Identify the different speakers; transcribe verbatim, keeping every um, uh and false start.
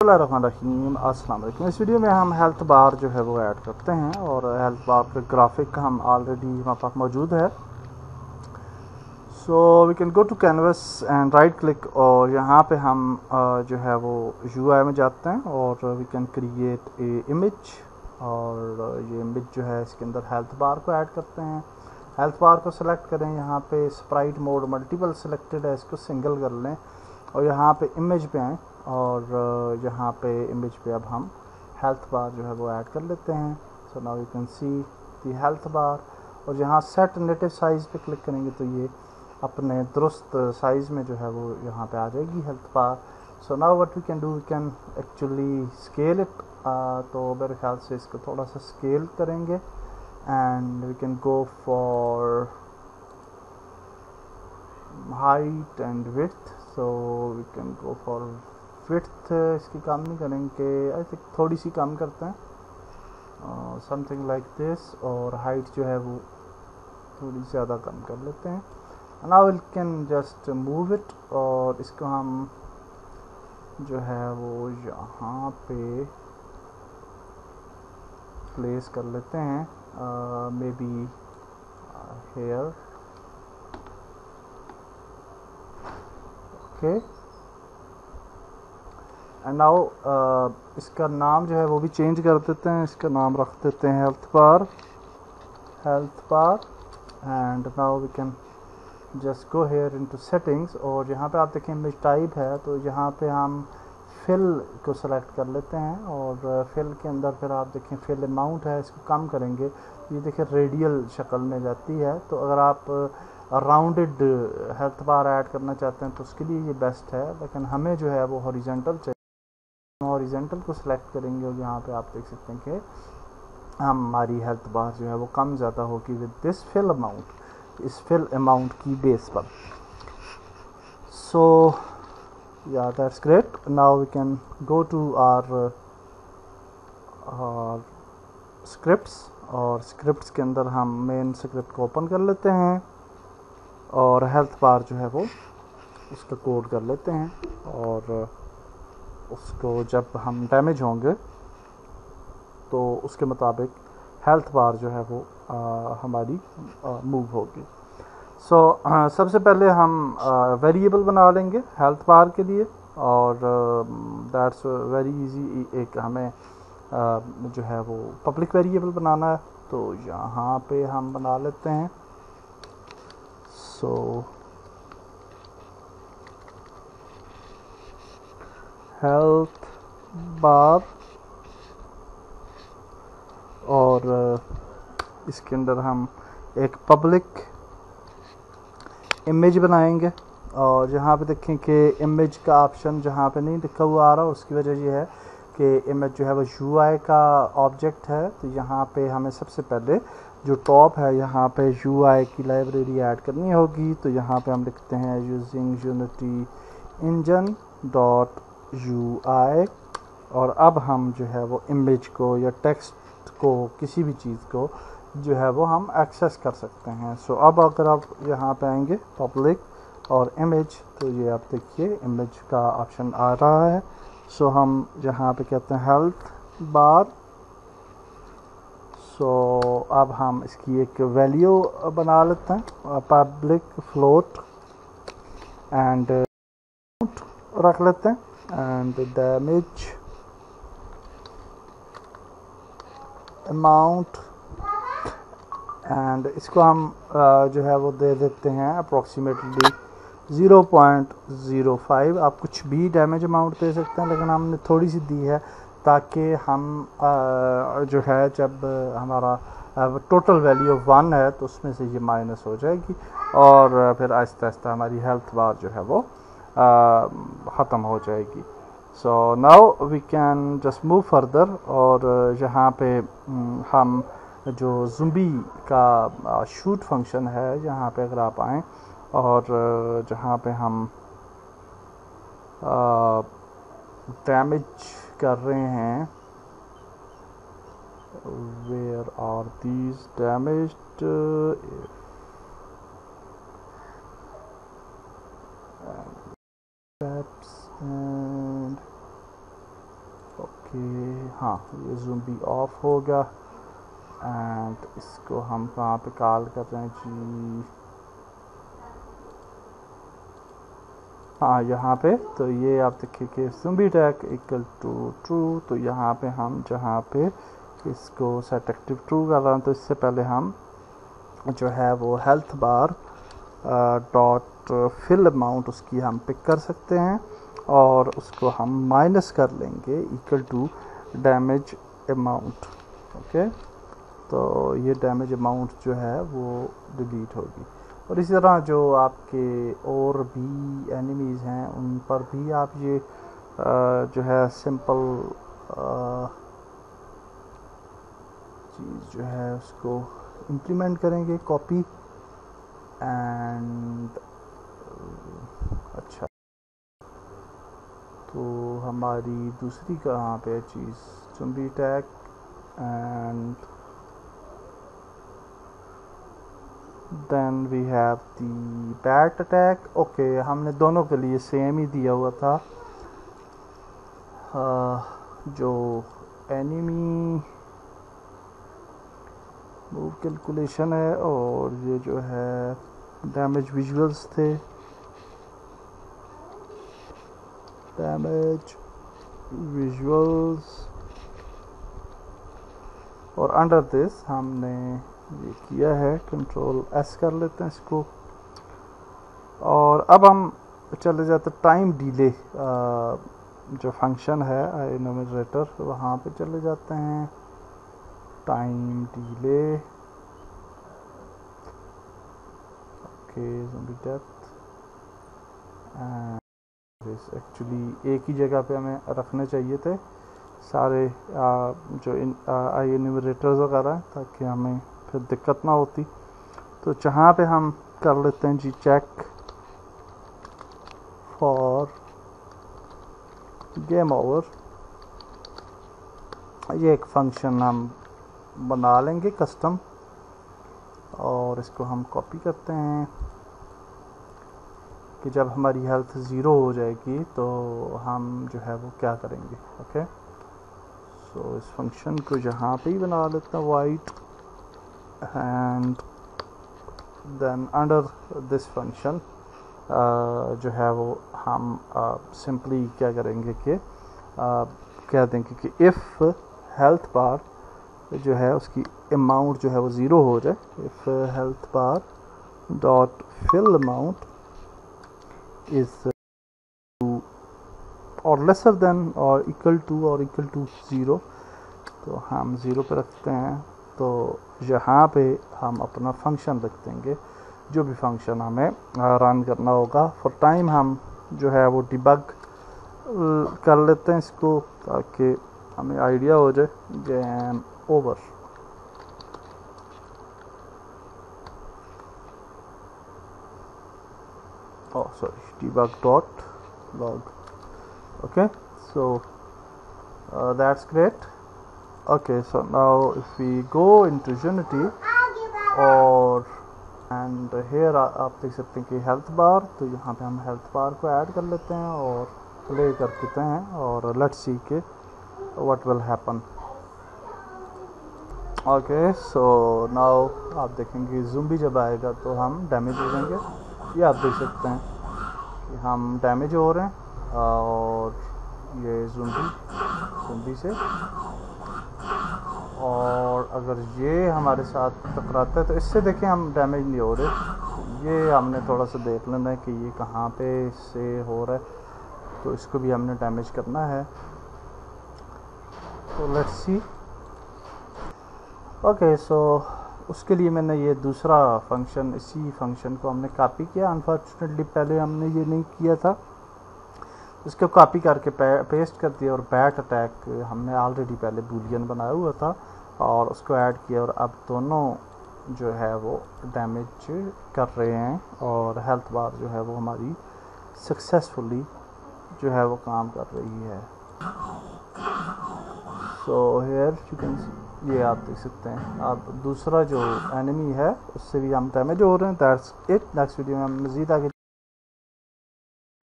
Speaker 1: बिस्मिल्लाहिर्रहमानिर्रहीम, अस्सलाम वालेकुम। इस वीडियो में हम हेल्थ बार जो है वो ऐड करते हैं और हेल्थ बार के ग्राफिक हम ऑलरेडी हमारे पास मौजूद है। So we can go to canvas and right click और यहाँ पे हम uh, जो है वो यूआई में जाते हैं और we can create a image और ये इमेज जो है इसके अंदर हेल्थ बार को ऐड करते हैं। हेल्थ बार को सिलेक्ट करें, यहाँ पे स्प्राइट मोड मल्टीपल सिलेक्टेड है, इसको सिंगल कर लें और यहाँ पे इमेज पे आएँ और यहाँ पे इमेज पे अब हम हेल्थ बार जो है वो ऐड कर लेते हैं। So now you can see the health bar और यहाँ सेट नेटिव साइज़ पे क्लिक करेंगे तो ये अपने दुरुस्त साइज़ में जो है वो यहाँ पे आ जाएगी health bar. So now what we can do, we can actually scale it. तो मेरे ख्याल से इसको थोड़ा सा स्केल करेंगे and we can go for height and width. So we can go for width, इसकी कम नहीं करेंगे, आई थिंक थोड़ी सी कम करते हैं, समथिंग लाइक दिस। और हाइट जो है वो थोड़ी ज़्यादा कम कर लेते हैं। Now we can just move it और इसको हम जो है वो यहाँ पे प्लेस कर लेते हैं, मे बी हेयर। ओके एंड नाउ इसका नाम जो है वो भी चेंज कर देते हैं, इसका नाम रख देते हैं health bar, health bar. And now we can just go here into settings और यहाँ पे आप देखें इमेज टाइप है तो यहाँ पे हम फिल को सेलेक्ट कर लेते हैं और फिल के अंदर फिर आप देखें फिल अमाउंट है, इसको कम करेंगे, ये देखिए रेडियल शक्ल में जाती है। तो अगर आप राउंडेड हेल्थ बार ऐड करना चाहते हैं तो उसके लिए ये बेस्ट है, लेकिन हमें जो है वो हॉरिजॉन्टल चाहिए। हॉरिजॉन्टल को सिलेक्ट करेंगे और यहाँ पे आप देख सकते हैं कि हमारी हेल्थ बार जो है वो कम ज़्यादा होगी विद दिस फिल अमाउंट, इस फिल अमाउंट की बेस पर। So yeah that's great. Now we can go to our scripts और स्क्रिप्ट्स के अंदर हम मेन स्क्रिप्ट को ओपन कर लेते हैं और हेल्थ बार जो है वो उसका कोड कर लेते हैं और उसको जब हम डैमेज होंगे तो उसके मुताबिक हेल्थ बार जो है वो आ, हमारी मूव होगी। सो so, सबसे पहले हम वेरिएबल बना लेंगे हेल्थ बार के लिए और दैट्स वेरी इजी। एक हमें आ, जो है वो पब्लिक वेरिएबल बनाना है तो यहाँ पे हम बना लेते हैं। सो हेल्थ बार और इसके अंदर हम एक पब्लिक इमेज बनाएंगे और जहाँ पे देखें कि इमेज का ऑप्शन जहाँ पे नहीं लिखा हुआ आ रहा, उसकी वजह ये है कि इमेज जो है वो यूआई का ऑब्जेक्ट है। तो यहाँ पे हमें सबसे पहले जो टॉप है यहाँ पे यूआई की लाइब्रेरी ऐड करनी होगी। तो यहाँ पे हम लिखते हैं using Unity engine dot UI और अब हम जो है वो इमेज को या टेक्स्ट को किसी भी चीज़ को जो है वो हम एक्सेस कर सकते हैं। सो so, अब अगर आप यहाँ पे आएंगे पब्लिक और इमेज तो ये आप देखिए इमेज का ऑप्शन आ रहा है। सो so, हम यहाँ पे कहते हैं हेल्थ बार। सो so, अब हम इसकी एक वैल्यू बना लेते हैं, पब्लिक फ्लोट एंड रख लेते हैं एंड डैमेज अमाउंट एंड इसको हम uh, जो है वो दे देते हैं approximately zero point zero five. आप कुछ भी डैमेज अमाउंट दे सकते हैं, लेकिन हमने थोड़ी सी दी है ताकि हम uh, जो है जब हमारा टोटल वैल्यू वन है तो उसमें से ये माइनस हो जाएगी और फिर आहिस्ता आहिस्ता हमारी हेल्थ बार जो है वो ख़त्म हो जाएगी। So now we can just move further और यहाँ पे हम जो ज़ुम्बी का शूट फंक्शन है यहाँ पे अगर आप आएँ और जहाँ पे हम डैमेज कर रहे हैं, where are these damaged, and कि हाँ ये ज़ूम्बी ऑफ हो गया। एंड इसको हम कहाँ पे कॉल कर रहे हैं जी, हाँ यहाँ पे। तो ये आप देखिए कि zombie tag equal to true. तो यहाँ पे हम जहाँ पे इसको सेट एक्टिव ट्रू कर रहे हैं, तो इससे पहले हम जो है वो health bar dot fill amount उसकी हम पिक कर सकते हैं और उसको हम माइनस कर लेंगे equal to damage amount. Okay, तो ये डैमेज अमाउंट जो है वो डिलीट होगी। और इसी तरह जो आपके और भी एनिमीज़ हैं उन पर भी आप ये आ, जो है सिंपल चीज़ जो है उसको इम्प्लीमेंट करेंगे, कॉपी एंड अच्छा। तो हमारी दूसरी कहाँ पे चीज़, zombie tag and then we have the bat attack. Okay, हमने दोनों के लिए सेम ही दिया हुआ था। uh, जो एनिमी मूव कैलकुलेशन है और ये जो है डैमेज विजुअल्स थे, डैमेज विजुअल्स, और अंडर दिस हमने ये किया है, कंट्रोल एस कर लेते हैं इसको। और अब हम चले जाते टाइम डिले जो फंक्शन है एनुमरेटर, वहाँ पे चले जाते हैं। Time delay, okay, zombie death and actually एक ही जगह पे हमें रखने चाहिए थे सारे आ, जो इन आई एनुमरेटर्स वगैरह, ताकि हमें फिर दिक्कत ना होती। तो जहाँ पे हम कर लेते हैं जी चेक फॉर गेम ओवर, ये एक फंक्शन हम बना लेंगे कस्टम और इसको हम कॉपी करते हैं कि जब हमारी हेल्थ ज़ीरो हो जाएगी तो हम जो है वो क्या करेंगे। ओके, सो इस फंक्शन को यहाँ पे ही बना लेते हैं wait and then under this function जो है वो हम सिंपली uh, क्या करेंगे कि uh, कह देंगे कि इफ़ हेल्थ बार जो है उसकी अमाउंट जो है वो ज़ीरो हो जाए, if health bar dot fill amount is और लेसर देन और इक्वल टू और इक्वल टू ज़ीरो, तो हम ज़ीरो पे रखते हैं। तो यहाँ पे हम अपना फंक्शन रख देंगे, जो भी फंक्शन हमें रन करना होगा। फॉर टाइम हम जो है वो डिबग कर लेते हैं इसको, ताकि हमें आइडिया हो जाए। Game over, oh sorry, debug dot log. Okay, so uh, that's great. Okay, so now if we go into Unity और एंड हेयर आप देख सकते हैं कि हेल्थ बार, तो यहाँ पे हम हेल्थ बार को ऐड कर लेते हैं और प्ले कर देते हैं और लेट्स सी के what will happen. Okay, so now आप देखेंगे ज़ूम्बी जब आएगा तो हम डैमेज हो जाएंगे। ये आप देख सकते हैं कि हम डैमेज हो रहे हैं और ये ज़ूम्बी ज़ूम्बी से, और अगर ये हमारे साथ टकराता है तो इससे देखें हम डैमेज नहीं हो रहे। ये हमने थोड़ा सा देख लेना है कि ये कहाँ पे से हो रहा है, तो इसको भी हमने डैमेज करना है। तो लेट्स सी। ओके, सो उसके लिए मैंने ये दूसरा फंक्शन, इसी फंक्शन को हमने कॉपी किया। अनफॉर्चुनेटली पहले हमने ये नहीं किया था, इसको कॉपी करके पेस्ट कर दिया और बैट अटैक हमने ऑलरेडी पहले बूलियन बनाया हुआ था और उसको ऐड किया, और अब दोनों जो है वो डैमेज कर रहे हैं और हेल्थ बार जो है वो हमारी सक्सेसफुली जो है वो काम कर रही है। So here you can see, ये आप देख सकते हैं। अब दूसरा जो एनिमी है उससे भी हम डैमेज हो रहे हैं। That's it. नेक्स्ट वीडियो में हम मज़ीद आगे